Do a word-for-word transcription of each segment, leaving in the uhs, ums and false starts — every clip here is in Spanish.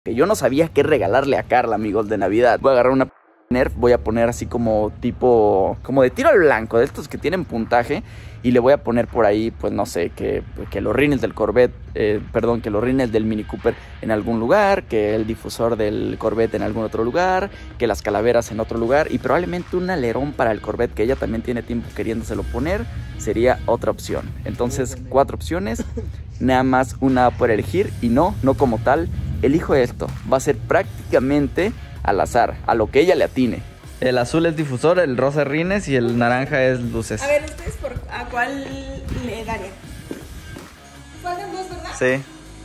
Que yo no sabía qué regalarle a Carla, amigos, de Navidad. Voy a agarrar una Nerf, voy a poner así como tipo, como de tiro al blanco, de estos que tienen puntaje. Y le voy a poner por ahí, pues no sé, que, que los rines del Corvette, eh, perdón, que los rines del Mini Cooper en algún lugar, que el difusor del Corvette en algún otro lugar, que las calaveras en otro lugar y probablemente un alerón para el Corvette que ella también tiene tiempo queriéndoselo poner, sería otra opción. Entonces, cuatro opciones, nada más una por elegir y no, no como tal, elijo esto. Va a ser prácticamente al azar, a lo que ella le atine. El azul es difusor, el rosa es rines y el naranja es luces. A ver, ¿ustedes por, a cuál le darían? Faltan dos, ¿verdad? Sí.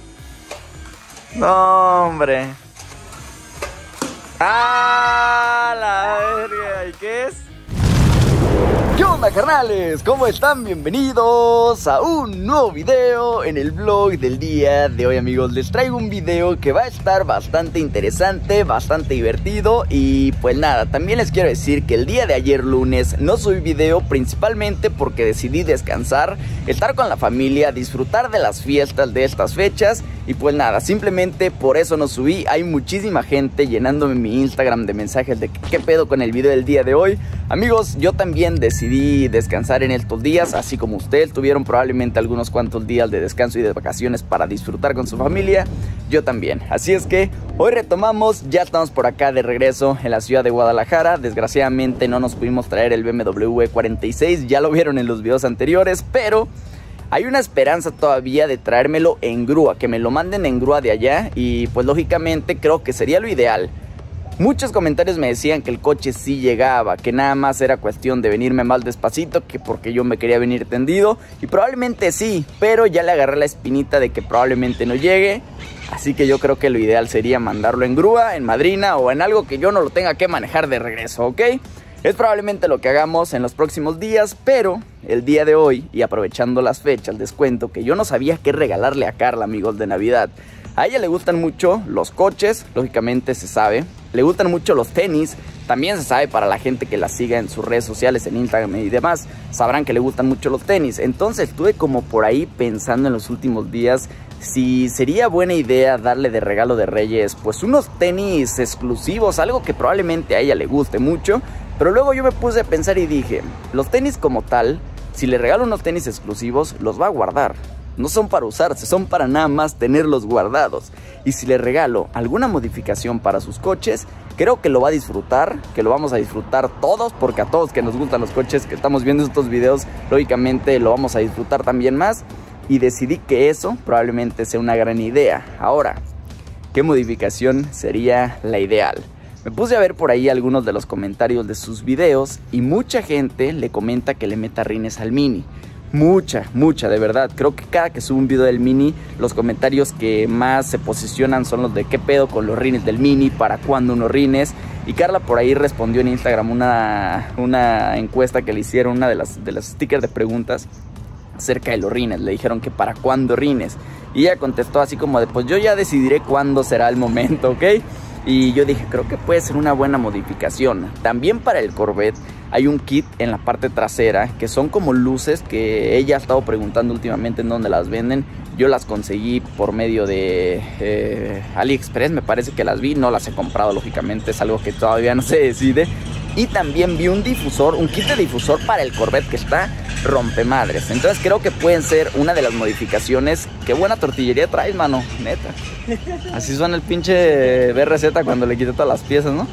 No, hombre. ¡Ah, la verga! ¿Y qué es? ¿Qué onda, carnales? ¿Cómo están? Bienvenidos a un nuevo video en el vlog del día de hoy, amigos. Les traigo un video que va a estar bastante interesante, bastante divertido. Y pues nada, también les quiero decir que el día de ayer lunes no subí video, principalmente porque decidí descansar, estar con la familia, disfrutar de las fiestas de estas fechas. Y pues nada, simplemente por eso no subí. Hay muchísima gente llenándome mi Instagram de mensajes de qué pedo con el video del día de hoy. Amigos, yo también decidí descansar en estos días, así como ustedes tuvieron probablemente algunos cuantos días de descanso y de vacaciones para disfrutar con su familia. Yo también, así es que hoy retomamos, ya estamos por acá de regreso en la ciudad de Guadalajara. Desgraciadamente no nos pudimos traer el B M W cuarenta y seis, ya lo vieron en los videos anteriores, pero hay una esperanza todavía de traérmelo en grúa, que me lo manden en grúa de allá. Y pues lógicamente creo que sería lo ideal. Muchos comentarios me decían que el coche sí llegaba, que nada más era cuestión de venirme más despacito, que porque yo me quería venir tendido. Y probablemente sí, pero ya le agarré la espinita de que probablemente no llegue. Así que yo creo que lo ideal sería mandarlo en grúa, en madrina o en algo que yo no lo tenga que manejar de regreso, ¿ok? Es probablemente lo que hagamos en los próximos días, pero el día de hoy, y aprovechando las fechas, les cuento que yo no sabía qué regalarle a Carla, amigos, de Navidad. A ella le gustan mucho los coches, lógicamente se sabe. Le gustan mucho los tenis, también se sabe, para la gente que la siga en sus redes sociales, en Instagram y demás, sabrán que le gustan mucho los tenis. Entonces estuve como por ahí pensando en los últimos días si sería buena idea darle de regalo de Reyes pues unos tenis exclusivos, algo que probablemente a ella le guste mucho. Pero luego yo me puse a pensar y dije, los tenis como tal, si le regalo unos tenis exclusivos, los va a guardar. No son para usarse, son para nada más tenerlos guardados. Y si le regalo alguna modificación para sus coches, creo que lo va a disfrutar, que lo vamos a disfrutar todos, porque a todos que nos gustan los coches, que estamos viendo estos videos, lógicamente lo vamos a disfrutar también más. Y decidí que eso probablemente sea una gran idea. Ahora, ¿qué modificación sería la ideal? Me puse a ver por ahí algunos de los comentarios de sus videos y mucha gente le comenta que le meta rines al Mini. Mucha, mucha, de verdad. Creo que cada que subo un video del Mini, los comentarios que más se posicionan son los de qué pedo con los rines del Mini, para cuándo unos rines. Y Carla por ahí respondió en Instagram una, una encuesta que le hicieron, una de las, de las stickers de preguntas acerca de los rines. Le dijeron que para cuándo rines. Y ella contestó así como de, pues yo ya decidiré cuándo será el momento, ¿ok? Y yo dije, creo que puede ser una buena modificación. También para el Corvette hay un kit en la parte trasera que son como luces que ella ha estado preguntando últimamente en dónde las venden. Yo las conseguí por medio de eh, AliExpress, me parece que las vi, no las he comprado lógicamente, es algo que todavía no se decide. Y también vi un difusor, un kit de difusor para el Corvette que está rompemadres. Entonces creo que pueden ser una de las modificaciones. Qué buena tortillería traes, mano, neta. Así suena el pinche B R Z cuando le quité todas las piezas, ¿no?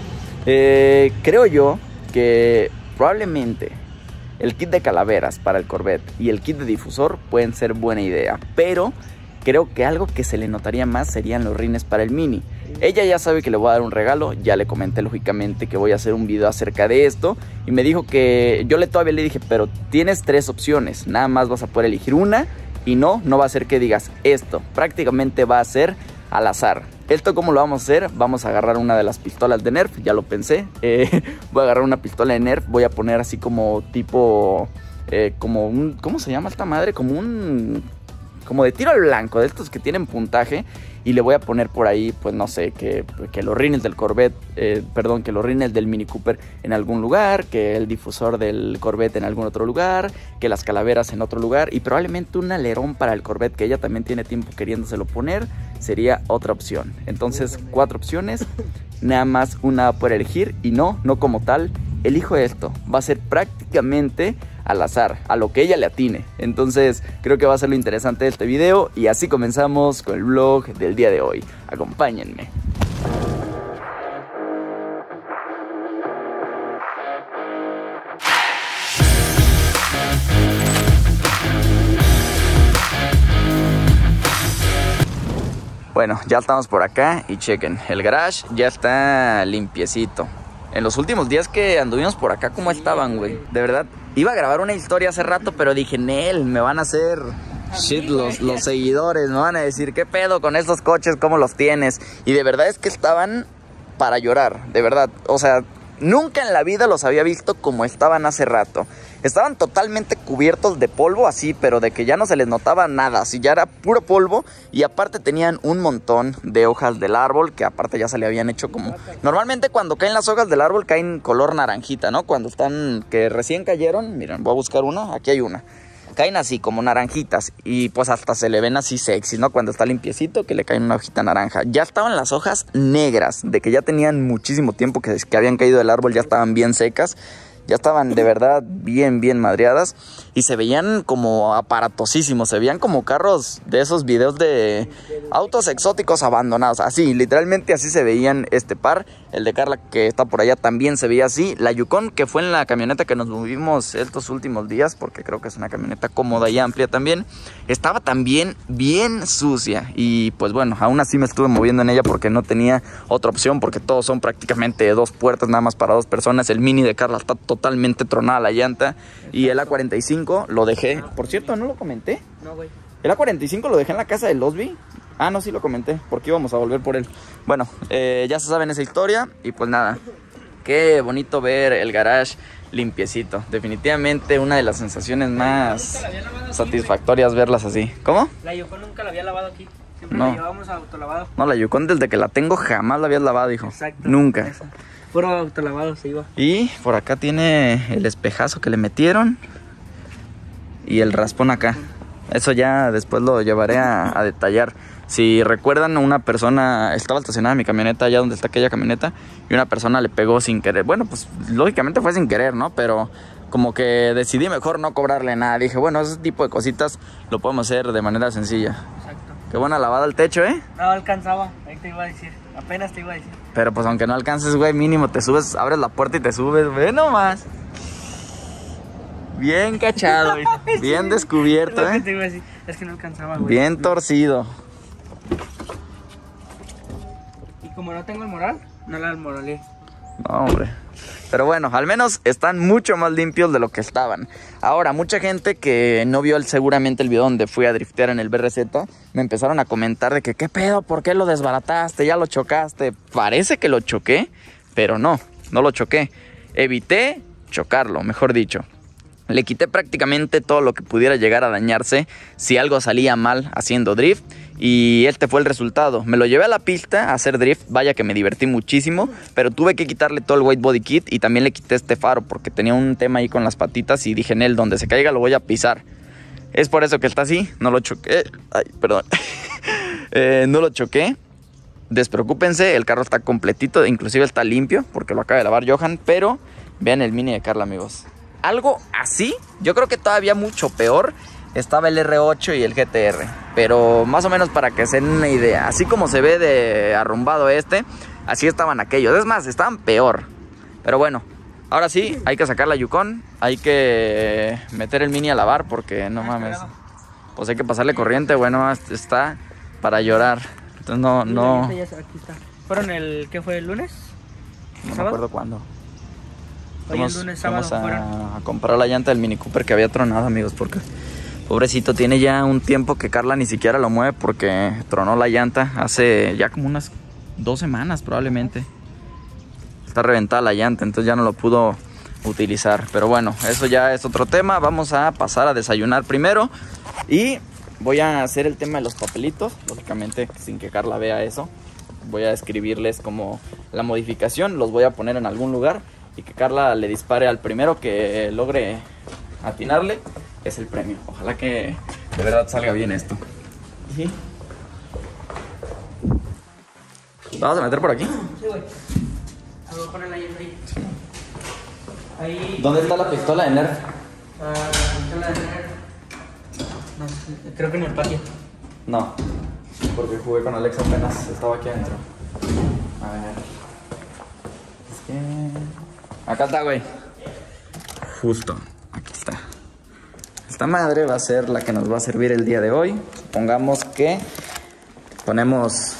Eh, creo yo que probablemente el kit de calaveras para el Corvette y el kit de difusor pueden ser buena idea. Pero creo que algo que se le notaría más serían los rines para el Mini. Ella ya sabe que le voy a dar un regalo, ya le comenté lógicamente que voy a hacer un video acerca de esto. Y me dijo que, yo le todavía le dije, pero tienes tres opciones, nada más vas a poder elegir una. Y no, no va a ser que digas esto, prácticamente va a ser al azar. ¿Esto cómo lo vamos a hacer? Vamos a agarrar una de las pistolas de Nerf, ya lo pensé. eh, Voy a agarrar una pistola de Nerf, voy a poner así como tipo, eh, como un, ¿cómo se llama esta madre? Como un como de tiro al blanco, de estos que tienen puntaje. Y le voy a poner por ahí, pues no sé, que, que los rines del Corvette, eh, perdón, que los rines del Mini Cooper en algún lugar, que el difusor del Corvette en algún otro lugar, que las calaveras en otro lugar y probablemente un alerón para el Corvette que ella también tiene tiempo queriéndoselo poner, sería otra opción. Entonces, cuatro opciones, nada más una por elegir y no, no como tal, elijo esto. Va a ser prácticamente al azar, a lo que ella le atine. Entonces creo que va a ser lo interesante de este video y así comenzamos con el vlog del día de hoy. Acompáñenme. Bueno, ya estamos por acá y chequen, el garage ya está limpiecito. En los últimos días que anduvimos por acá, ¿cómo estaban, güey? De verdad, iba a grabar una historia hace rato, pero dije, Nel, me van a hacer shit los, los seguidores. Me van a decir, ¿qué pedo con estos coches? ¿Cómo los tienes? Y de verdad es que estaban para llorar, de verdad. O sea, nunca en la vida los había visto como estaban hace rato. Estaban totalmente cubiertos de polvo así, pero de que ya no se les notaba nada, así ya era puro polvo. Y aparte tenían un montón de hojas del árbol, que aparte ya se le habían hecho como... Normalmente cuando caen las hojas del árbol caen color naranjita, ¿no? Cuando están, que recién cayeron, miren, voy a buscar uno, aquí hay una. Caen así como naranjitas y pues hasta se le ven así sexy, ¿no? Cuando está limpiecito que le cae una hojita naranja. Ya estaban las hojas negras, de que ya tenían muchísimo tiempo que, que habían caído del árbol, ya estaban bien secas. Ya estaban de verdad bien, bien madreadas. Y se veían como aparatosísimos. Se veían como carros de esos videos de autos exóticos abandonados. Así, literalmente así se veían este par. El de Carla que está por allá también se veía así. La Yukon, que fue en la camioneta que nos movimos estos últimos días, porque creo que es una camioneta cómoda y amplia también, estaba también bien sucia. Y pues bueno, aún así me estuve moviendo en ella porque no tenía otra opción, porque todos son prácticamente dos puertas nada más para dos personas. El Mini de Carla está totalmente tronada la llanta. Y el A cuarenta y cinco lo dejé. Por cierto, ¿no lo comenté? No, güey. El A cuarenta y cinco lo dejé en la casa de Losby. Ah, no, sí lo comenté, porque íbamos a volver por él. Bueno, eh, ya se saben esa historia. Y pues nada, qué bonito ver el garage limpiecito. Definitivamente una de las sensaciones más satisfactorias verlas así. ¿Cómo? La Yukon nunca la había lavado aquí. Siempre No. la llevábamos a autolavado. No, la Yukon desde que la tengo jamás la habías lavado, hijo. Exacto. Nunca. Esa. Puro autolavado se iba. Y por acá tiene el espejazo que le metieron. Y el raspón acá. Eso ya después lo llevaré a, a detallar. Si recuerdan, una persona estaba estacionada en mi camioneta, allá donde está aquella camioneta, y una persona le pegó sin querer. Bueno, pues lógicamente fue sin querer, ¿no? Pero como que decidí mejor no cobrarle nada. Dije, bueno, ese tipo de cositas lo podemos hacer de manera sencilla. Exacto. Qué buena lavada al techo, ¿eh? No alcanzaba, ahí te iba a decir. Apenas te iba a decir. Pero pues aunque no alcances, güey, mínimo te subes, abres la puerta y te subes, güey, nomás. Bien cachado, güey. Bien descubierto, Es lo que ¿eh? te iba a decir. Es que no alcanzaba, güey. Bien torcido. Y como no tengo el moral, no la almoralé. No, hombre. Pero bueno, al menos están mucho más limpios de lo que estaban. Ahora, mucha gente que no vio el, seguramente el video donde fui a driftear en el B R Z, me empezaron a comentar de que, ¿qué pedo? ¿Por qué lo desbarataste? ¿Ya lo chocaste? Parece que lo choqué, pero no, no lo choqué. Evité chocarlo, mejor dicho. Le quité prácticamente todo lo que pudiera llegar a dañarse si algo salía mal haciendo drift. Y este fue el resultado. Me lo llevé a la pista a hacer drift. Vaya que me divertí muchísimo. Pero tuve que quitarle todo el white body kit. Y también le quité este faro porque tenía un tema ahí con las patitas. Y dije, en él, donde se caiga lo voy a pisar. Es por eso que está así. No lo choqué. Ay, perdón. eh, no lo choqué. Despreocúpense, el carro está completito. Inclusive está limpio porque lo acaba de lavar Johan. Pero vean el Mini de Carla, amigos. Algo así, yo creo que todavía mucho peor, estaba el R ocho y el G T R. Pero más o menos para que se den una idea. Así como se ve de arrumbado este, así estaban aquellos. Es más, estaban peor. Pero bueno, ahora sí, hay que sacar la Yukon. Hay que meter el Mini a lavar porque no mames. Pues hay que pasarle corriente, bueno, está para llorar. Entonces no, no... Aquí está. ¿Fueron el, qué fue, el lunes? No me acuerdo cuándo. Hoy Vamos, el lunes, sábado, vamos fueron. a, a comprar la llanta del Mini Cooper que había tronado, amigos, porque pobrecito, tiene ya un tiempo que Carla ni siquiera lo mueve porque tronó la llanta hace ya como unas dos semanas probablemente. Está reventada la llanta, entonces ya no lo pudo utilizar. Pero bueno, eso ya es otro tema. Vamos a pasar a desayunar primero. Y voy a hacer el tema de los papelitos, lógicamente sin que Carla vea eso. Voy a escribirles como la modificación, los voy a poner en algún lugar y que Carla le dispare al primero que logre atinarle, es el premio. Ojalá que de verdad salga bien esto. ¿Sí? ¿La vas a meter por aquí? Sí, güey. Voy a ponerla ahí, ahí. Ahí. ¿Dónde está la pistola de Nerf? Ah, la pistola de Nerf. No sé, creo que en el patio. No, porque jugué con Alexa apenas, estaba aquí adentro. A ver. Es que... Acá está, güey. Justo, aquí está. Esta madre va a ser la que nos va a servir el día de hoy. Supongamos que ponemos...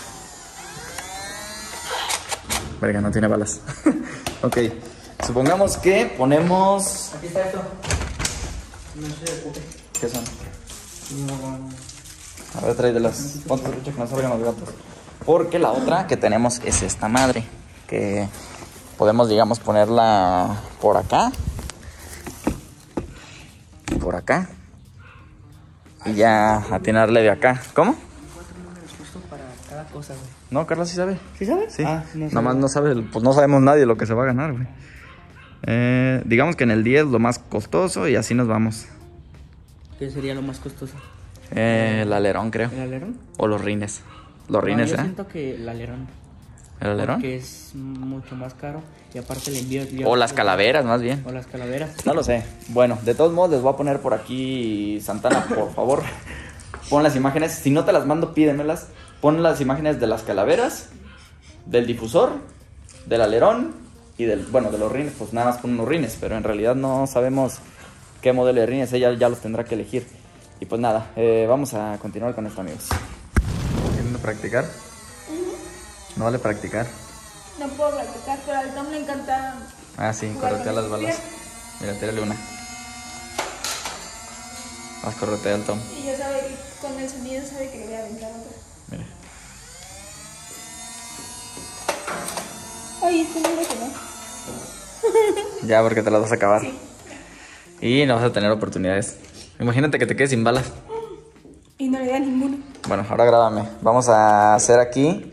Verga, no tiene balas. Ok, supongamos que ponemos... Aquí está esto. No se preocupe. ¿Qué son? No. A ver, trae de las... Ponte trucha que no salgan los gatos. Porque la otra que tenemos es esta madre. Que podemos, digamos, ponerla por acá. Por acá. Y ya atinarle de acá. ¿Cómo? Cuatro números justo para cada cosa, güey. No, Carla sí sabe. ¿Sí sabes? Sí. Ah, no sé. Nomás no sabe, pues no sabemos nadie lo que se va a ganar, güey. Eh, digamos que en el diez lo más costoso y así nos vamos. ¿Qué sería lo más costoso? Eh, el alerón, creo. ¿El alerón? O los rines. Los No, rines, yo ¿eh? siento que el alerón. ¿El alerón? Que es mucho más caro. Y aparte el envío. yo- O las calaveras, más bien. O las calaveras. No lo sé. Bueno, de todos modos les voy a poner por aquí, Santana, por favor. Pon las imágenes. Si no te las mando, pídemelas. Pon las imágenes de las calaveras, del difusor, del alerón y del, bueno, de los rines. Pues nada más pon unos rines, pero en realidad no sabemos qué modelo de rines. Ella ya los tendrá que elegir. Y pues nada, eh, vamos a continuar con esto, amigos. ¿Quieren practicar? Uh-huh. No vale practicar. No puedo practicar, pero al Tom le encanta. Ah, sí, jugar corretea con las el balas. pie. Mira, tírale una. Vas corretea el Tom. Y ya sabe que con el sonido sabe que le voy a aventar otra. Mira. Ay, este no que no. Ya, porque te las vas a acabar. Sí. Y no vas a tener oportunidades. Imagínate que te quedes sin balas. Y no le da ninguno. Bueno, ahora grábame. Vamos a hacer aquí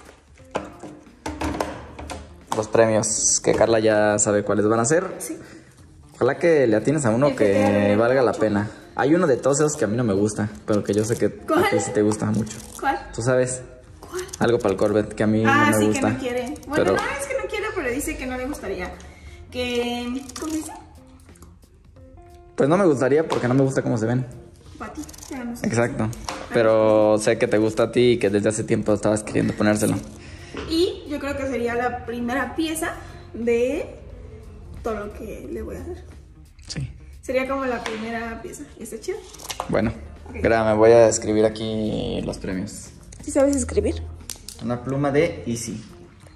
los premios, que Carla ya sabe cuáles van a ser. Sí. Ojalá que le atines a uno El que te que haga valga la mucho. pena. Hay uno de todos esos que a mí no me gusta, pero que yo sé que ¿Cuál? a ti sí te gusta mucho. ¿Cuál? ¿Tú sabes? ¿Cuál? Algo para el Corvette que a mí Ah, no me sí, gusta. que no quiere. Bueno, pero no es que no quiere, pero dice que no le gustaría. Que. ¿Cómo se dice? pues no me gustaría porque no me gusta cómo se ven. Para ti. Pero no sé. Exacto. Pero sé que te gusta a ti y que desde hace tiempo estabas queriendo ponérselo. Y yo creo que sería la primera pieza de todo lo que le voy a hacer. Sí. Sería como la primera pieza. ¿Y está chido? Bueno, Ok. grábame, voy a escribir aquí los premios. ¿Sí sabes escribir? Una pluma de Easy.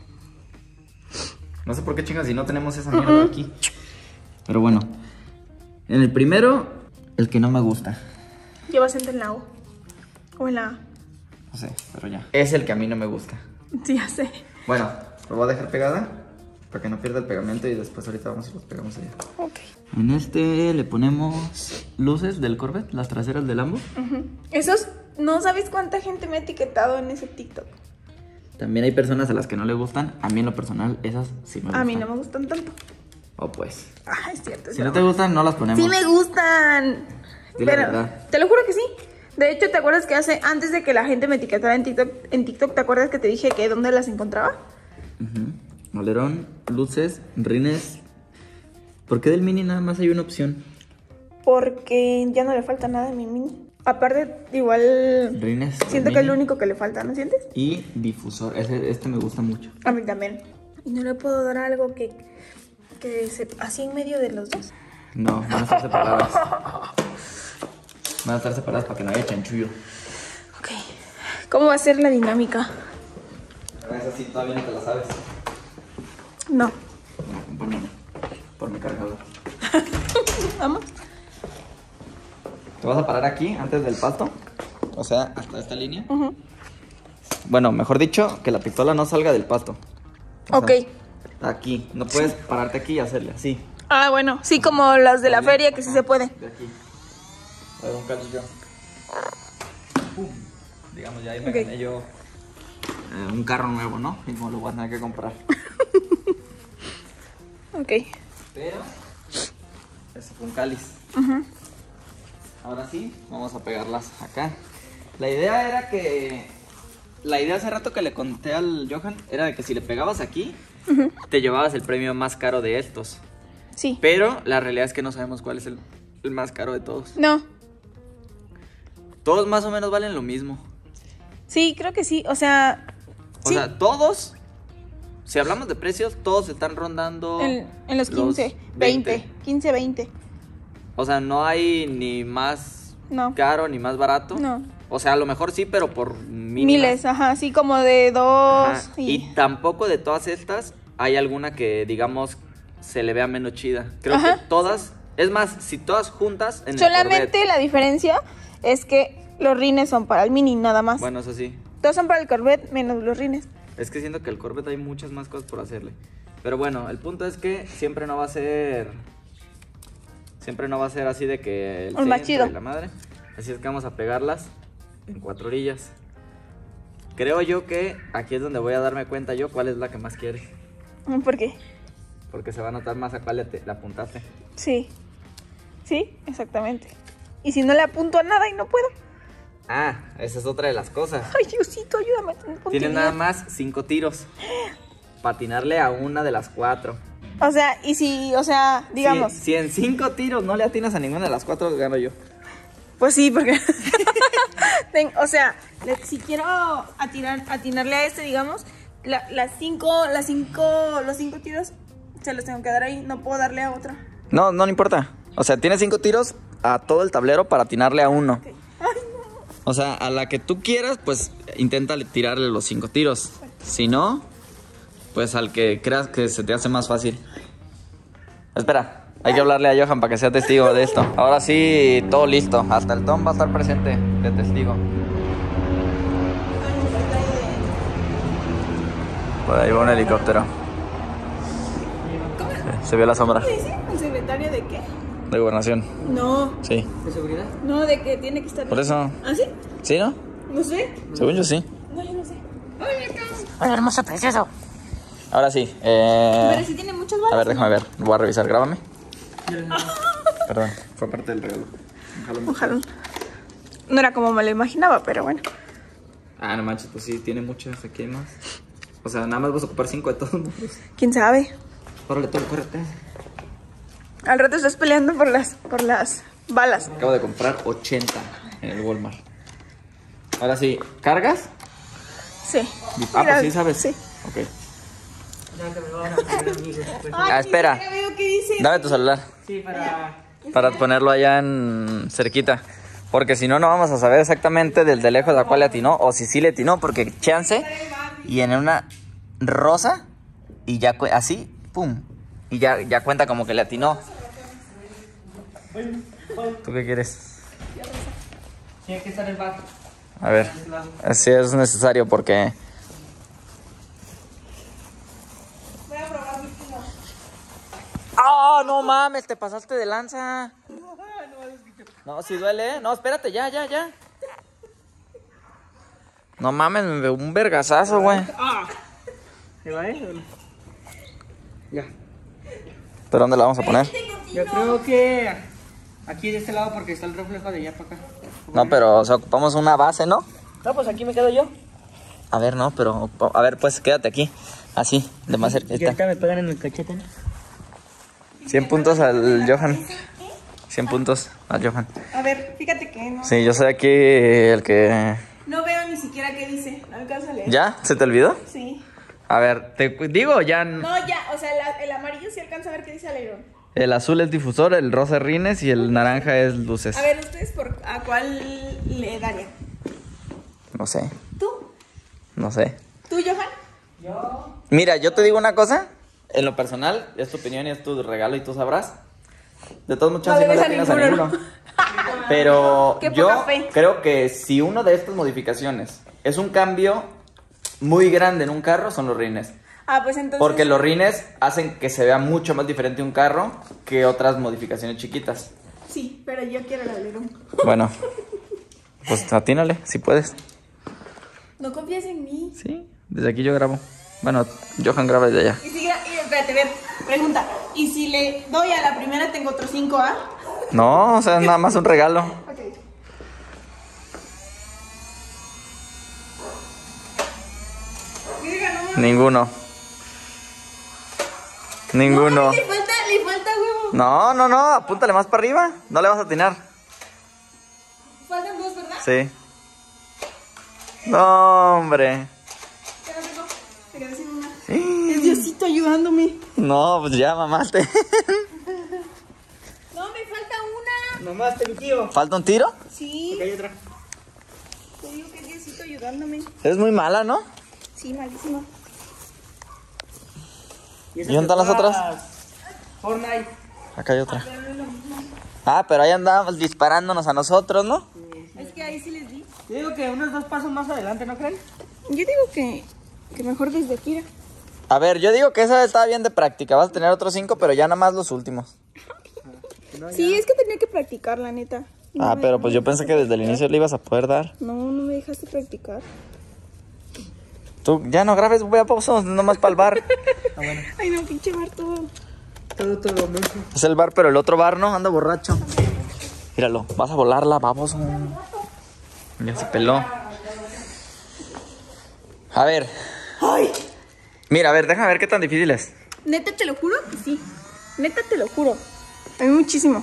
No sé por qué chingas si no tenemos esa mierda aquí. Pero bueno. En el primero, el que no me gusta. Llevas entre en la O. O en la A. No sé, pero ya. Es el que a mí no me gusta. Sí, ya sé. Bueno, lo voy a dejar pegada para que no pierda el pegamento y después ahorita vamos y los pegamos allá. Ok. En este le ponemos luces del Corvette, las traseras del Lambo. Ujú. Esos, no sabes cuánta gente me ha etiquetado en ese TikTok. También hay personas a las que no le gustan. A mí en lo personal, esas sí me gustan. A mí no me gustan tanto. Oh, pues. Ah, es cierto. es Si no broma. te gustan, no las ponemos. Sí me gustan. Di la Pero verdad. te lo juro que sí. De hecho, ¿te acuerdas que hace antes de que la gente me etiquetara en TikTok, en TikTok, ¿te acuerdas que te dije que dónde las encontraba? Ujú. Alerón, luces, rines. ¿Por qué del Mini nada más hay una opción? Porque ya no le falta nada a mi mini. Aparte, igual Rines. siento del que es lo Mini único que le falta, ¿no sientes? Y difusor. Ese, este me gusta mucho. A mí también. ¿Y no le puedo dar algo que, que se, así en medio de los dos? No, van a estar separadas. Van a estar separadas para que no haya chanchullo. Ok. ¿Cómo va a ser la dinámica? Esa sí todavía no te la sabes. No. No, acompáñame. Por mi cargador. Vamos. ¿Te vas a parar aquí antes del pasto? O sea, hasta esta línea. Ujú. Bueno, mejor dicho, que la pistola no salga del pasto. O Ok. sea, aquí. No puedes pararte aquí y hacerle así. Ah, bueno. Sí, como las de la feria, que sí se puede. De aquí. A ver, un cachillo. digamos, ya ahí me Ok. gané yo eh, un carro nuevo, ¿no? Y no lo voy a tener que comprar. Ok. Pero, ese fue un cáliz. Ujú. Ahora sí, vamos a pegarlas acá. La idea era que... La idea hace rato que le conté al Johan era de que si le pegabas aquí, Ujú. te llevabas el premio más caro de estos. Sí. Pero la realidad es que no sabemos cuál es el, el más caro de todos. No. Todos más o menos valen lo mismo. Sí, creo que sí. O sea, O sí. sea, todos, si hablamos de precios, todos están rondando... en, en los quince, veinte. quince, veinte. O sea, no hay ni más No. caro ni más barato. No. O sea, a lo mejor sí, pero por mínimas. Miles, ajá, así como de dos. Ajá. Y... Y tampoco de todas estas hay alguna que, digamos, se le vea menos chida. Creo Ajá. que todas, es más, si todas juntas en el Solamente Corvette- la diferencia es que los rines son para el Mini, nada más. Bueno, eso sí. Todos son para el Corvette, menos los rines. Es que siento que el Corvette hay muchas más cosas por hacerle. Pero bueno, el punto es que siempre no va a ser... Siempre no va a ser así de que... El más centro chido. y la madre. Así es que vamos a pegarlas en cuatro orillas. Creo yo que aquí es donde voy a darme cuenta yo cuál es la que más quiere. ¿Por qué? Porque se va a notar más a cuál le, te- le apuntaste. Sí. Sí, exactamente. Y si no le apunto a nada y no puedo. Ah, esa es otra de las cosas. Ay, Diosito, ayúdame. ponte Tienes bien. nada más cinco tiros. Patinarle a una de las cuatro. O sea, y si, o sea, digamos. Si, si en cinco tiros no le atinas a ninguna de las cuatro, gano yo. Pues sí, porque. Ten- o sea, le- si quiero atinar, atinarle a este, digamos, la- las cinco, las cinco, los cinco tiros se los tengo que dar ahí. No puedo darle a otra. No, no le importa. O sea, tienes cinco tiros a todo el tablero para atinarle a uno. Ay, no. O sea, a la que tú quieras, pues intenta tirarle los cinco tiros. Si no, pues al que creas que se te hace más fácil. Espera, hay que hablarle a Johan para que sea testigo de esto. Ahora sí, todo listo. Hasta el Tom va a estar presente de testigo. Por ahí va un helicóptero. Sí, se vio la sombra. ¿Qué dice? ¿El secretario de qué? De gobernación. No, Sí. ¿De seguridad? no, de que tiene que estar. Por eso. ¿Ah, sí? ¿Sí, no? No sé. Según yo sí. No, yo no sé. Hola, hermoso precioso. Ahora sí. Eh... Pero si tiene muchas balas. A ver, déjame ver. Voy a revisar. Grábame. Ya. Perdón. Fue parte del regalo. Un jalón. No era como me lo imaginaba, pero bueno. Ah, no manches, pues sí, tiene muchas. Aquí hay más. O sea, nada más vas a ocupar cinco de todos modos. ¿Quién sabe? Órale, todo, córrete. Al rato estás peleando por las, por las balas. Acabo de comprar ochenta en el Walmart. Ahora sí, ¿cargas? Sí. Ah, Mira, pues sí sabes. Sí. Ok. Ya que me van a poner amigos. Pues. Ah, espera. Mira, veo qué dice. Dame tu celular Sí, para... para ponerlo allá en cerquita. Porque si no, no vamos a saber exactamente desde lejos a cuál le atinó. O si sí le atinó, porque chance. Y en una rosa. Y ya cu- así, pum. Y ya, ya cuenta como que le atinó. ¿Tú qué quieres? Tiene que estar el bar. A ver. Así es necesario porque... Voy a probar mi pino. ¡Ah, no mames! Te pasaste de lanza. No, si duele, ¿eh? No, espérate, ya, ya, ya. No mames, me veo un vergazazo, güey. ¿Se va, eh? Ya. ¿Pero dónde la vamos a poner? Yo creo que aquí de este lado porque está el reflejo de allá para acá. No, pero, o sea, ocupamos una base, ¿no? No, pues aquí me quedo yo. A ver, no, pero... A ver, pues, quédate aquí. Así, de más Y cerquita. ahorita me pegan en el cachete, ¿no? cien puntos al Johan. cien puntos al Johan. A ver, fíjate que no. Sí, yo soy aquí el que... No veo ni siquiera qué dice. No alcanzo a leer. ¿Ya? ¿Se te olvidó? Sí. A ver, te digo, ya... No, ya, o sea, la- el amarillo sí alcanza a ver qué dice alerón. El azul es difusor, el rosa es rines y el naranja es luces. A ver, ¿ustedes por a cuál le darían? No sé, ¿Tú? no sé. ¿Tú, Johan? Yo... Mira, yo te digo una cosa. En lo personal, es tu opinión y es tu regalo y tú sabrás. De todos muchos No no le le des a atinas a ninguno. ninguno. Pero Qué yo poca fe. creo que si uno de estas modificaciones es un cambio muy grande en un carro, son los rines. Ah, pues entonces. Porque los rines hacen que se vea mucho más diferente un carro que otras modificaciones chiquitas. Sí, pero yo quiero el alerón. Bueno, pues atínale, si puedes. ¿No confías en mí? Sí, desde aquí yo grabo. Bueno, Johan graba desde allá. Y si, y espérate, a ver, pregunta. ¿Y si le doy a la primera tengo otros cinco, ah? No, o sea, es nada más un regalo. Ok. Verga, no mames. Ninguno. Ninguno. No, le falta, le falta huevo. No, no, no, apúntale más para arriba. No le vas a atinar. Faltan dos, ¿verdad? Sí. No, hombre. Pero tengo, te quedé sin una. Es Diosito ayudándome. No, pues ya mamaste. No, me falta una. Nomás te mi tío. ¿Falta un tiro? Sí. Acá hay otra. Te digo que es Diosito ayudándome. Es muy mala, ¿no? Sí, malísimo. ¿Y ¿Y dónde están las otras? Fortnite. Acá hay otra. Ah, pero ahí andábamos disparándonos a nosotros, ¿no? Es que ahí sí les di. Yo digo que unos dos pasos más adelante, ¿no creen? Yo digo que, que mejor desde aquí. A ver, yo digo que esa estaba bien de práctica. Vas a tener otros cinco, pero ya nada más los últimos. Sí, es que tenía que practicar, la neta. No Ah, me pero dejaste pues yo pensé que desde el inicio le ibas a poder dar. No, no me dejaste practicar. Tú ya no grabes, voy a pausar nomás para el bar. Ah, bueno. Ay, no, pinche bar todo. Todo, todo mucho. Es el bar, pero el otro bar no, anda borracho. Míralo, vas a volarla, vamos. Ya se peló. A ver. Ay, Mira, a ver, déjame ver qué tan difícil es. neta te lo juro que sí. Neta te lo juro. A mí muchísimo.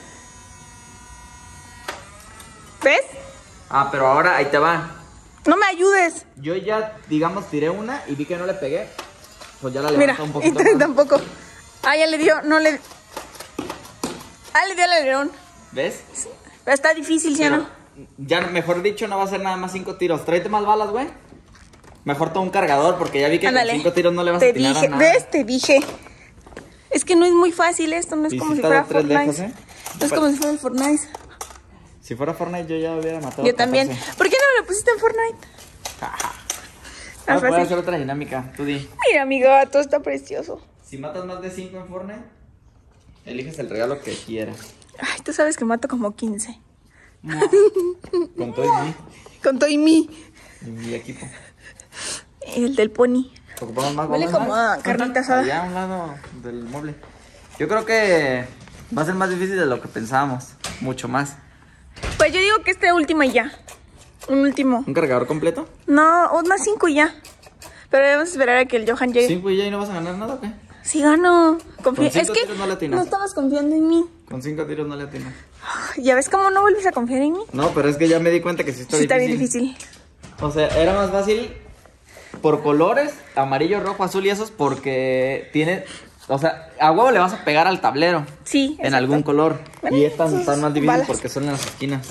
¿Ves? Ah, pero ahora ahí te va. No me ayudes. Yo ya, digamos, tiré una y vi que no le pegué. Pues ya la Mira, levanto un y poquito t- más. tampoco. Ah, ya le dio, no le. Ah, le dio al alerón. ¿Ves? Pero está difícil, ¿sí o no? Ya, mejor dicho, no va a ser nada más cinco tiros. Tráete más balas, güey. Mejor todo un cargador, porque ya vi que Ándale. con cinco tiros no le vas Te a atinar dije, a nada. ¿ves? Te dije. Es que no es muy fácil esto, no es Y como sí si está fuera de tres Fortnite. lejos, ¿eh? No es como si fuera el Fortnite. Si fuera Fortnite yo ya hubiera matado. Yo también. catorce. ¿Por qué no me lo pusiste en Fortnite? Ah, Más puedo fácil. hacer otra dinámica, tú di. Mira, mi gato está precioso. Si matas más de cinco en Fortnite, eliges el regalo que quieras. Ay, tú sabes que mato como quince. Con todo y mí, Con todo y mi. y mi equipo. El del pony. Ocupamos más Huele bolas, como ¿no? a carnita asada. Allá a un lado del mueble. Yo creo que va a ser más difícil de lo que pensábamos. Mucho más. Pues yo digo que este último y ya. Un último. ¿Un cargador completo? No, unas cinco y ya. Pero debemos esperar a que el Johan llegue. ¿Cinco y ya y no vas a ganar nada o qué? Sí gano. Confía. Con Es cinco que tiros no le atinas. no estabas confiando en mí. Con cinco tiros no le atinas. ¿Ya ves cómo no vuelves a confiar en mí? No, pero es que ya me di cuenta que sí está Sí, está difícil. bien difícil. O sea, era más fácil por colores, amarillo, rojo, azul y esos, porque tiene... O sea, a huevo le vas a pegar al tablero. Sí. En exacto. algún color. Bueno, Y estas sus están más difíciles balas. porque son en las esquinas.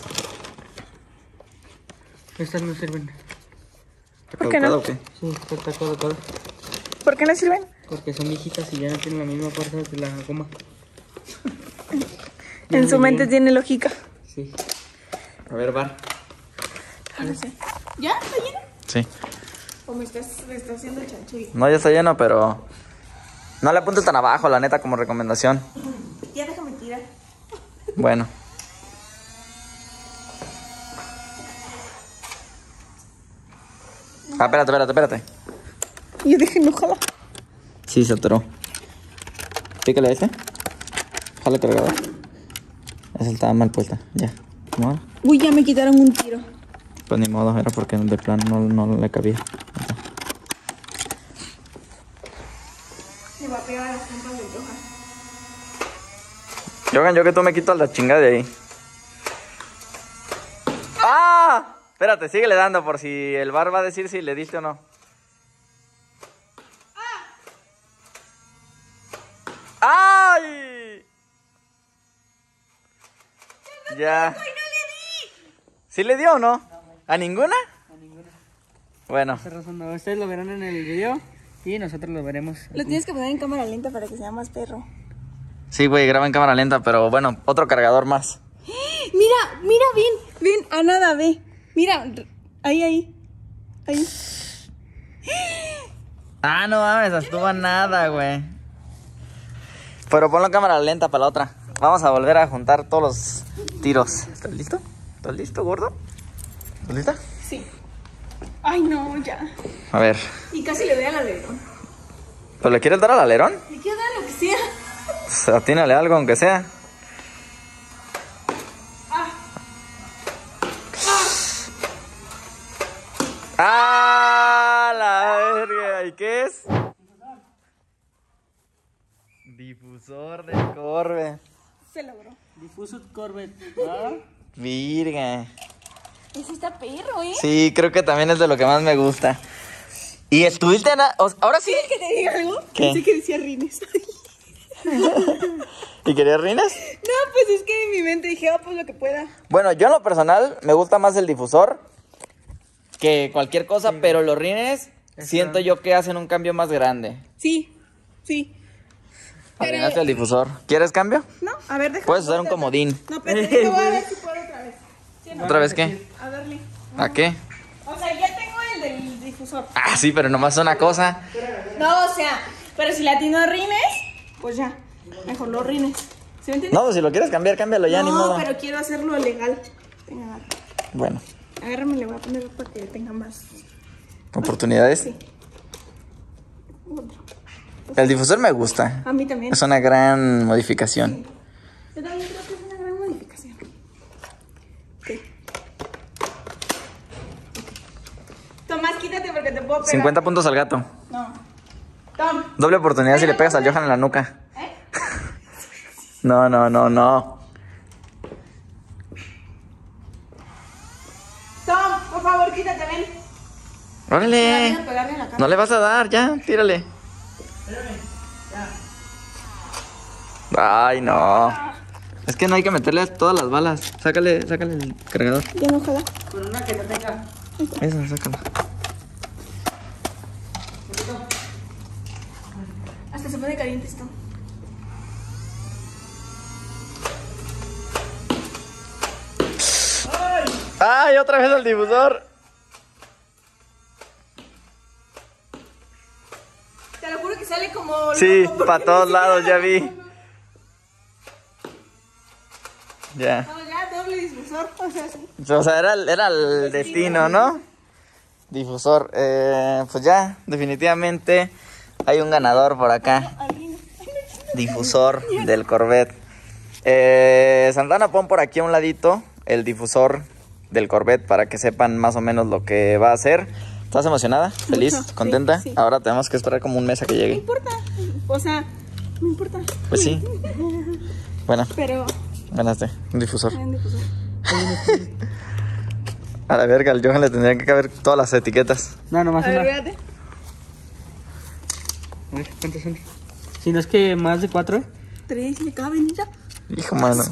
Estas no sirven. ¿Está ¿Por qué no? caducado o qué? Sí, está caducado. ¿Por qué no sirven? Porque son viejitas y ya no tienen la misma fuerza que la goma. En su mente tiene lógica. Sí. A ver, Bar. No sé. ¿Ya? ¿Está lleno? Sí. ¿O me estás, me estás haciendo chanchullo? No, ya está lleno, pero... No le apuntes tan abajo, la neta, como recomendación. Ya déjame tirar. Bueno. Ah, espérate, espérate, espérate. Yo dije, no, jala. Sí, se atoró. Pícale a ese. Jala el cargador. Esa estaba mal puesta. Ya. ¿No? Uy, ya me quitaron un tiro. Pues ni modo, era porque de plano no, no le cabía. Le va a pegar a las puntas del Johan. Jogan, yo que tú me quito la chingada de ahí. ¡Ah! Espérate, síguele dando por si el bar va a decir si le diste o no. ¡Ay! Ya. ¿Sí le dio o no? ¿A ninguna? A ninguna. Bueno. Esa razón no. Ustedes lo verán en el video y nosotros lo veremos. Lo tienes que poner en cámara lenta para que sea más perro. Sí, güey, graba en cámara lenta, pero bueno, otro cargador más. Mira, mira, ven, ven, a nada, ve. Mira, ahí, ahí. Ahí. Ah, no mames, estuvo a nada, güey. Pero ponlo en cámara lenta para la otra. Vamos a volver a juntar todos los tiros. ¿Estás listo? ¿Estás listo, gordo? ¿Estás lista? Sí. Ay, no, ya. A ver. Y casi le doy al alerón. ¿Pero le quieres dar al alerón? Le quiero dar lo que sea. Pues, atínale algo, aunque sea. ¡Ah! La verga. ¿Y qué es? Difusor del Corvette. Se logró. Difusor Corvette. ¿Ah? Virga. Ese está perro, ¿eh? Sí, creo que también es de lo que más me gusta. ¿Y estuviste en... o- ahora sí? ¿Quieres que te diga algo? ¿Qué? Pensé que decía rines. ¿Y querías rines? No, pues es que en mi mente dije, ah, pues lo que pueda. Bueno, yo en lo personal me gusta más el difusor que cualquier cosa, pero los rines siento yo que hacen un cambio más grande. Sí, sí. Pero- Arruinaste el difusor. ¿Quieres cambio? No, a ver, déjame. Puedes usar un comodín. No, espérate, te voy a ver si puedo otra vez. Sí, no. ¿Otra vez qué? A verle. ¿A qué? O sea, ya tengo el del difusor. Ah, sí, pero nomás una cosa. No, o sea, pero si la atino a rines, pues ya, mejor los rines. ¿Sí me entiendes? No, si lo quieres cambiar, cámbialo ya, ni No, modo. pero quiero hacerlo legal. Venga, agarra. Bueno, Agárrame, le voy a poner para que tenga más. oportunidades. Sí. Otro. El difusor me gusta. A mí también. Es una gran modificación. Yo también creo que es una gran modificación. Sí. Tomás, quítate porque te puedo pegar. cincuenta puntos al gato. No. Tom. Doble oportunidad si le pegas al Johan en la nuca. ¿Eh? No, no, no, no. Tom, por favor, quítate, ven. Órale. Voy a pegarle en la cara. No le vas a dar, ya, tírale. Ay, no. Es que no hay que meterle todas las balas. Sácale, sácale el cargador. Ya no jala. Con una que no tenga. Esa, sácala. Hasta se pone caliente esto. Ay, otra vez el difusor. Te lo juro que sale como. Sí, loco, porque para ni todos siquiera lados, ya lo- vi. Ya. No, ya, doble difusor. O sea, sí. O sea, era, el- era el destino, ¿no? Difusor. Eh, pues ya, definitivamente hay un ganador por acá. Difusor del Corvette. Eh, Santana, pon por aquí a un ladito el difusor del Corvette para que sepan más o menos lo que va a hacer. ¿Estás emocionada? ¿Feliz? Mucho, ¿Contenta? sí, sí. Ahora tenemos que esperar como un mes a que No llegue. importa. O sea, no importa. Pues sí. Bueno, Pero. ganaste un difusor. Hay un difusor. A la verga, al Johan le tendrían que caber todas las etiquetas. No, nomás A ver, una. fíjate. A ver, ¿cuántos son? Si no es que más de cuatro, ¿eh? Tres le caben ya. Hijo, mano.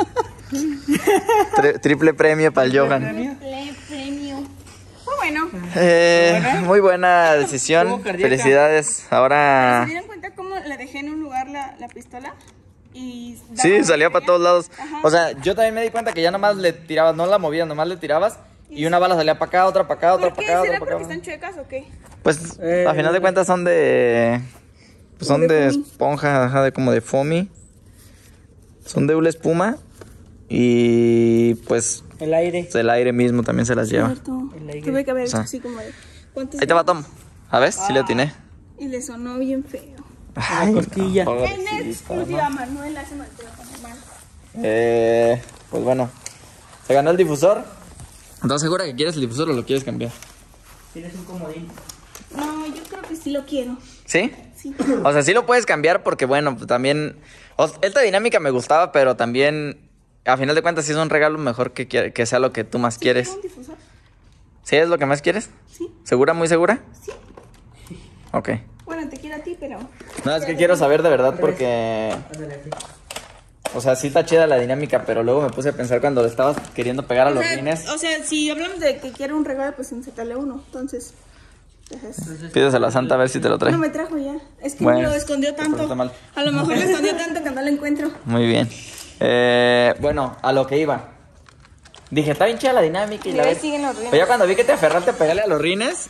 Tri- triple premio para el Johan. Le premio. Oh, bueno. Eh, muy buena decisión. Estuvo cardíaca. Felicidades. Ahora. ¿Se dieron cuenta cómo le dejé en un lugar la, la pistola? Y daba Sí, lo salía que para quería? todos lados. Ajá. O sea, yo también me di cuenta que ya nomás le tirabas, no la movías, nomás le tirabas. Y una bala salía para acá, otra para acá, otra ¿Por para qué? acá, ¿Será otra para porque acá. están chuecas o qué? Pues Eh, a final de cuentas son de. Pues son Como de de foamy. esponja, ajá, de como de foamy. Son de hula espuma. Y pues El aire. el aire mismo también se las lleva. Cierto. El aire. Tuve que haber O sea. hecho así como de. ¿Cuántos? Ahí te va, Tom. A ver si le atiné. Y le sonó bien feo. Ay, costilla. no, En pobrecita, exclusiva, Manuel hace malteo mal. Eh, pues bueno, se ganó el difusor. ¿Estás segura que quieres el difusor o lo quieres cambiar? Tienes un comodín. No, yo creo que sí lo quiero. ¿Sí? Sí. O sea, sí lo puedes cambiar porque, bueno, pues también. o sea, esta dinámica me gustaba, pero también, a final de cuentas, sí es un regalo mejor que, quiera- que sea lo que tú más quieres. ¿Quiero un difusor? ¿Sí es lo que más quieres? Sí. ¿Segura, muy segura? Sí. Ok. Bueno, te quiero a ti, pero. No, es que quiero saber de verdad porque. Ándale, así. O sea, sí está chida la dinámica, pero luego me puse a pensar cuando le estabas queriendo pegar a O los sea, rines. o sea, si hablamos de que quiero un regalo, pues insertarle uno. Entonces. Entonces, Pídeselo a Santa a ver si te lo trae. no me trajo ya. Es que Bueno, me lo escondió te tanto. portaste mal. A lo mejor lo escondió tanto que no lo encuentro. Muy bien. Eh, bueno, a lo que iba. Dije, está bien chida la dinámica y Y la ahí vez. siguen los rines. Pero ya cuando vi que te aferraste a pegarle a los rines.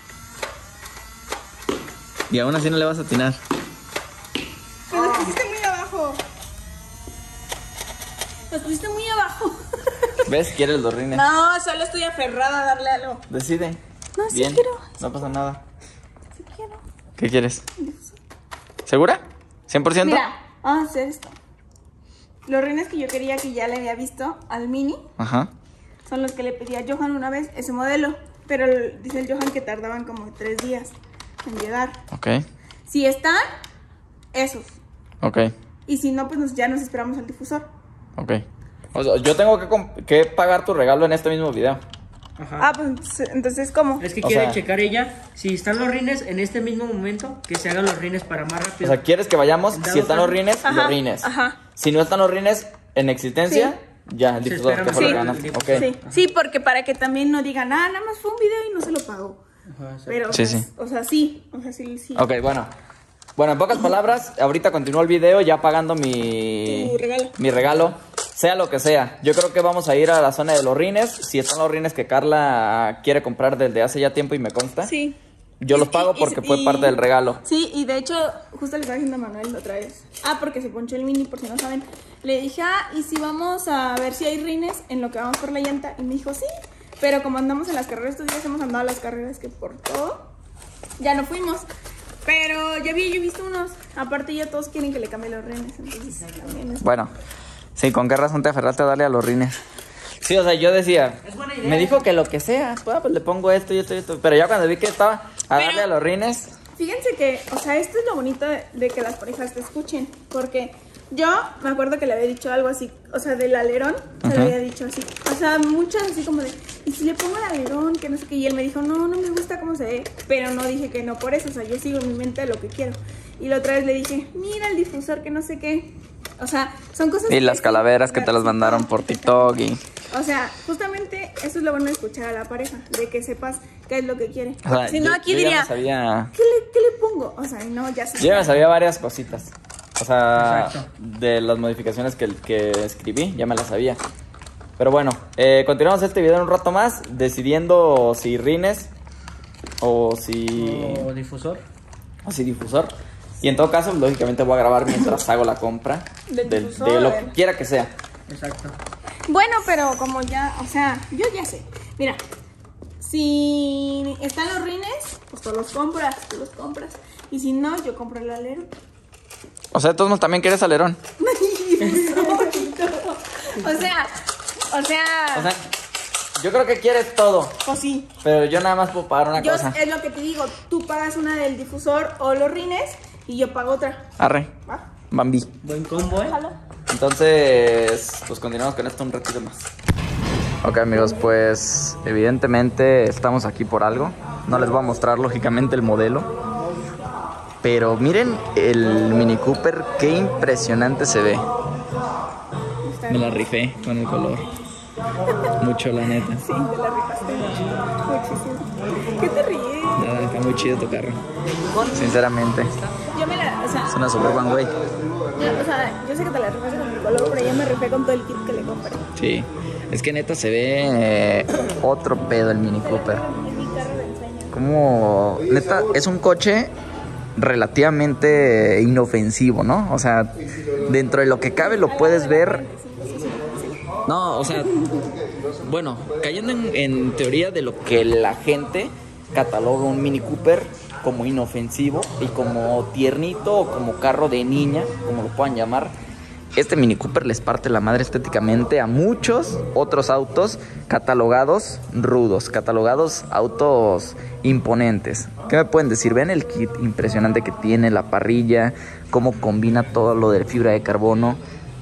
Y aún así no le vas a atinar. Pero los pusiste muy abajo. Los pusiste muy abajo. ¿Ves? Quieres los rines. No, solo estoy aferrada a darle algo. Decide. No, No, sí Bien, quiero. no pasa nada. Sí quiero. ¿Qué quieres? ¿Segura? ¿cien por ciento? Mira, vamos a hacer esto. Los rines que yo quería, que ya le había visto al Mini, Ajá. son los que le pedí a Johan una vez, ese modelo. Pero el- dice el Johan que tardaban como tres días en llegar. Ok, Si están, esos. ok, Y si no, pues nos- ya nos esperamos al difusor. ok. O sea, yo tengo que, comp- que pagar tu regalo en este mismo video. Ajá. Ah, pues entonces- entonces, ¿cómo? Es que O quiere sea- checar ella si están los rines en este mismo momento, que se hagan los rines para más O rápido. sea, ¿quieres que vayamos? Dado Si están los caso- rines, Ajá, los rines. ajá. Si no están los rines en existencia, ya, el Se difusor, espera que fue lo Sí. que ganaste. Ok. Sí, sí, porque para que también no digan, ah, nada más fue un video y no se lo pagó. Ajá, exacto. Pero, Sí, pues, sí. o sea, sí, o sea, sí, sí. Ok, bueno. Bueno, en pocas palabras, ahorita continúo el video ya pagando mi... Tu regalo. Mi regalo, sea lo que sea. Yo creo que vamos a ir a la zona de los rines. Si están los rines que Carla quiere comprar desde hace ya tiempo y me consta. Sí. Yo los Y- pago y- porque y- fue parte del regalo. Sí, y de hecho, justo le estaba diciendo a Manuel otra vez. Ah, porque se ponchó el Mini, por si no saben. Le dije, ah, ¿y si vamos a ver si hay rines en lo que vamos por la llanta? Y me dijo, sí. Pero como andamos en las carreras, estos días hemos andado a las carreras que por todo, ya no fuimos. Pero ya había yo visto unos. Aparte ya todos quieren que le cambie los rines, entonces también es... Bueno, sí, ¿con qué razón te aferraste a darle a los rines? Sí, o sea, yo decía, Es buena idea. me dijo que lo que sea, pues, pues le pongo esto y esto y esto. Pero ya cuando vi que estaba a Pero- darle a los rines, Fíjense que, o sea, esto es lo bonito de, de que las parejas te escuchen, porque yo me acuerdo que le había dicho algo así, o sea, del alerón, se Ajá. le había dicho así, o sea, muchas así como de, ¿y si le pongo el alerón? Que no sé qué, y él me dijo, no, no me gusta cómo se ve, pero no dije que no por eso, o sea, yo sigo en mi mente lo que quiero. Y la otra vez le dije, mira el difusor, que no sé qué, o sea, son cosas... y las calaveras que te las mandaron por TikTok y... O sea, justamente eso es lo bueno de escuchar a la pareja, de que sepas qué es lo que quiere. O sea, Si no, yo- aquí yo ya diría, me sabía... ¿qué le, qué le pongo? O sea, no, ya sé. Yo ya me sabía varias cositas. O sea, Exacto. de las modificaciones que, que escribí, ya me las sabía. Pero bueno, eh, continuamos este video en un rato más, decidiendo si rines o si, O difusor. o si difusor. Y en todo caso, lógicamente voy a grabar mientras hago la compra Del del- difusor, de lo a que ver. quiera que sea. Exacto. Bueno, pero como ya, o sea, yo ya sé. Mira, si están los rines, pues tú los compras, tú los compras. Y si no, yo compro el alero. O sea, todos también quieres alerón. O sea, o sea, O sea, yo creo que quieres todo, pues sí. pero yo nada más puedo pagar una Yo cosa. es lo que te digo, tú pagas una del difusor o los rines y yo pago otra. Arre, ¿Va? Bambi. Buen combo, ¿eh? Jalo. Entonces, pues continuamos con esto un ratito más. Ok, amigos, pues evidentemente estamos aquí por algo. No les voy a mostrar lógicamente el modelo. Pero miren el Mini Cooper, qué impresionante se ve. Me la rifé con el color. Mucho, la neta. Sí, te la rifaste muchísimo. ¿Qué te ríes? Nada, está muy chido tu carro. Sinceramente, Yo me la, o sea, es una Suburban, güey. yo, o sea, yo sé que te la rifaste con mi color, pero yo me rifé con todo el kit que le compré. Sí, es que neta se ve eh, otro pedo el Mini Cooper. En mi carro de ensueño. Como, neta, es un coche relativamente inofensivo, ¿no? O sea, dentro de lo que cabe lo puedes ver. No, o sea, bueno, cayendo en, en teoría de lo que la gente cataloga un Mini Cooper como inofensivo y como tiernito o como carro de niña, como lo puedan llamar. Este Mini Cooper les parte la madre estéticamente a muchos otros autos catalogados rudos, catalogados autos imponentes. ¿Qué me pueden decir? Ven el kit impresionante que tiene, la parrilla, cómo combina todo lo de fibra de carbono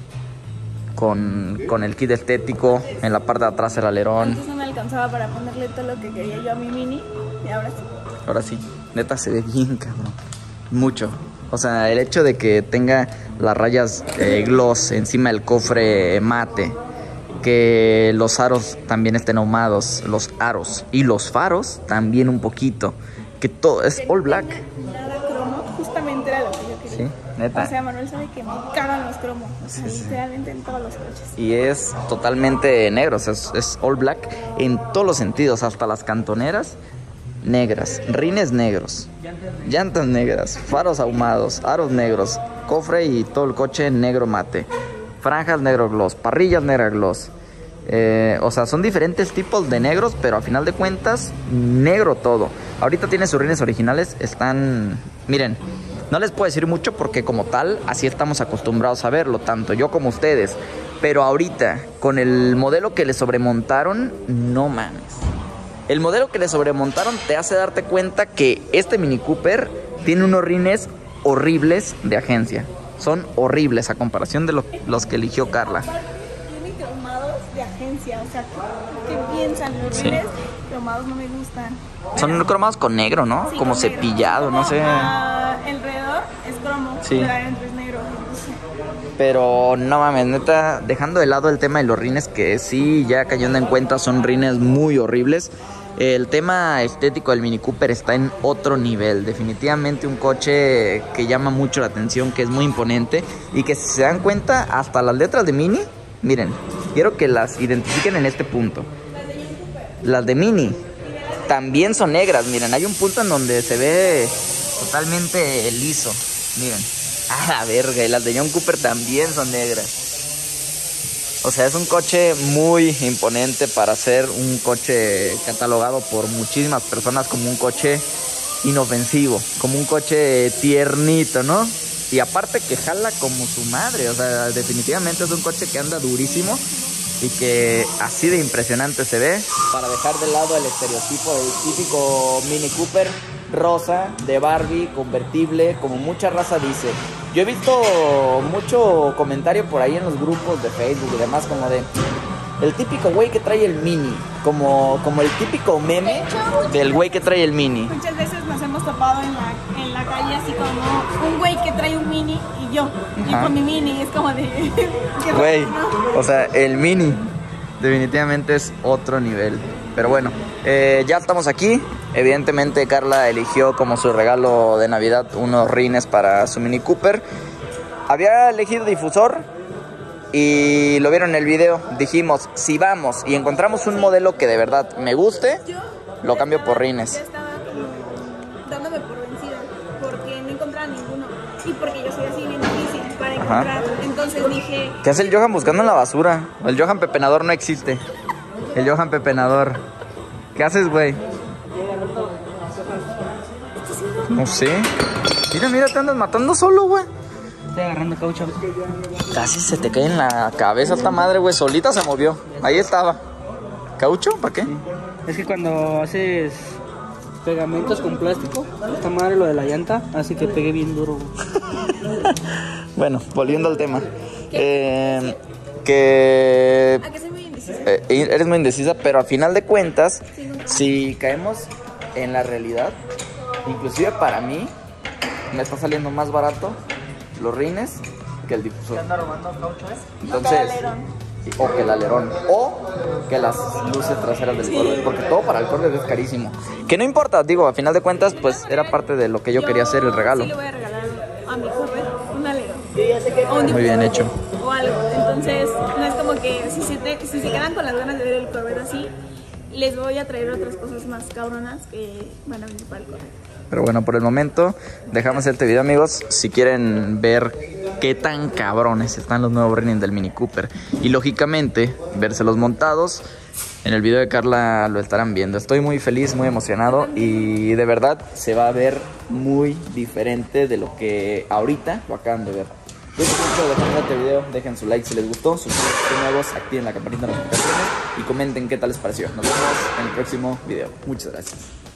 con, con el kit estético, en la parte de atrás el alerón. Antes no me alcanzaba para ponerle todo lo que quería yo a mi Mini y ahora sí. Ahora sí, neta se ve bien, cabrón. Mucho. O sea, el hecho de que tenga las rayas eh, gloss encima del cofre mate, que los aros también estén ahumados, los aros y los faros también un poquito, que todo es all black. Nada cromo, justamente era lo que yo quería. Sí, neta. O sea, Manuel sabe que me cagan los cromos, o sea, Sí, sí. literalmente en todos los coches. Y es totalmente negro, o sea, es, es all black en todos los sentidos, hasta las cantoneras negras, rines negros, llantas negras, faros ahumados, aros negros, cofre y todo el coche negro mate, franjas negro gloss, parrillas negra gloss, Eh, o sea, son diferentes tipos de negros, pero a final de cuentas, negro todo. Ahorita tiene sus rines originales, están... Miren, no les puedo decir mucho porque como tal, así estamos acostumbrados a verlo, tanto yo como ustedes. Pero ahorita, con el modelo que le sobremontaron, no mames. El modelo que le sobremontaron te hace darte cuenta que este Mini Cooper tiene unos rines horribles de agencia. Son horribles a comparación de lo, los que eligió Carla. Tienen cromados de agencia, o sea, ¿qué piensan? Los Sí. rines cromados no me gustan. Son cromados con negro, ¿no? Sí, Como con negro. cepillado, no Como, sé. ah, alrededor es cromo, Sí. pero adentro es negro. Entonces, Pero no mames, neta, dejando de lado el tema de los rines, que sí, ya cayendo en cuenta, son rines muy horribles. El tema estético del Mini Cooper está en otro nivel. Definitivamente un coche que llama mucho la atención, que es muy imponente. Y que si se dan cuenta, hasta las letras de Mini, miren, quiero que las identifiquen en este punto. Las de Mini también son negras, miren, hay un punto en donde se ve totalmente liso. Miren, a la verga, y las de John Cooper también son negras. O sea, es un coche muy imponente para ser un coche catalogado por muchísimas personas como un coche inofensivo, como un coche tiernito, ¿no? Y aparte que jala como su madre, o sea, definitivamente es un coche que anda durísimo y que así de impresionante se ve. Para dejar de lado el estereotipo del típico Mini Cooper rosa, de Barbie, convertible, como mucha raza dice. Yo he visto mucho comentario por ahí en los grupos de Facebook y demás, como de el típico güey que trae el Mini, como, como el típico meme del güey que trae el Mini. muchas veces nos hemos topado en la, en la calle así como un güey que trae un Mini y yo, y Ajá. con mi Mini, es como de... qué Güey, raro, ¿no? o sea, el Mini definitivamente es otro nivel. Pero bueno, eh, ya estamos aquí. Evidentemente Carla eligió como su regalo de Navidad unos rines para su Mini Cooper. Había elegido difusor y lo vieron en el video. Dijimos, si vamos y encontramos un modelo que de verdad me guste, Yo lo ya cambio estaba- por rines. Ya estaba como dándome por vencida porque no encontraba ninguno y porque yo soy así bien difícil para encontrar. Entonces dije, ¿Qué hace el Johan buscando en la basura? El Johan Pepenador no existe. El Johan Pepenador. ¿Qué haces, güey? No sé. Mira, mira, te andas matando solo, güey. Estoy agarrando caucho. Casi se te cae en la cabeza esta madre, güey. Solita se movió. Ahí estaba. ¿Caucho? ¿Para qué? Es que cuando haces pegamentos con plástico, esta madre lo de la llanta, así que pegué bien duro. Bueno, volviendo al tema. Eh, que ¿a que soy muy indecisa? eh, eres muy indecisa, pero a final de cuentas, si caemos en la realidad, inclusive para mí, me está saliendo más barato los rines que el difusor. ¿Anda robando caucho, eh? Entonces, o que el alerón, o que las luces traseras del Corvette, porque todo para el Corvette es carísimo. Que no importa, digo, a final de cuentas, pues era parte de lo que yo quería hacer, el regalo. Sí le voy a regalar a mi Corvette un alero. O un Muy bien difusor, hecho. O algo. Entonces, no es como que si se, te- si se quedan con las ganas de ver el Corvette así, les voy a traer otras cosas más cabronas que van a venir para el Corvette. Pero bueno, por el momento dejamos este video, amigos. Si quieren ver qué tan cabrones están los nuevos rines del Mini Cooper y lógicamente vérselos montados, en el video de Carla lo estarán viendo. Estoy muy feliz, muy emocionado y de verdad se va a ver muy diferente de lo que ahorita lo acaban de ver. Cuídense mucho, dejen este video, dejen su like si les gustó, suscríbanse si son nuevos, activen la campanita de notificaciones y comenten qué tal les pareció. Nos vemos en el próximo video. Muchas gracias.